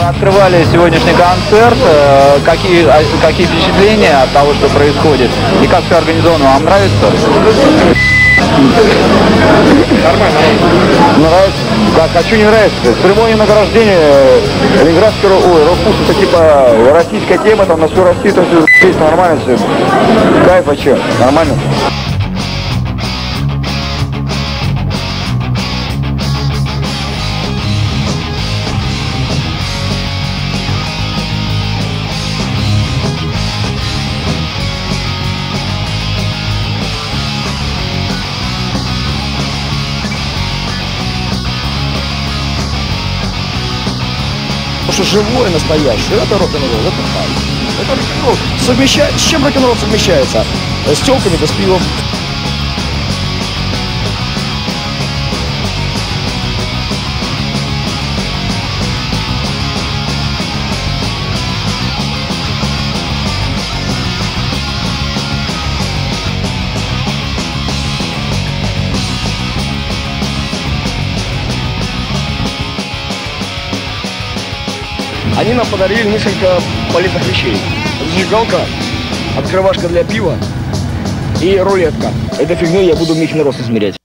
Открывали сегодняшний концерт. Какие впечатления от того, что происходит? И как все организовано? Вам нравится? Нормально. Нравится? Да, хочу, не нравится. Церемония награждения Ленинградского Рок-Пуст, это типа российская тема, там на всю Россию, там все есть нормально, все. Кайф, а че? Нормально. Потому что живое, настоящее, это рок-н-ролл, это хайп. Это рок-н-ролл. С чем рок-н-ролл совмещается? С телками, да с пивом. Они нам подарили несколько полезных вещей. Зажигалка, открывашка для пива и рулетка. Этой фигней я буду Михин рост измерять.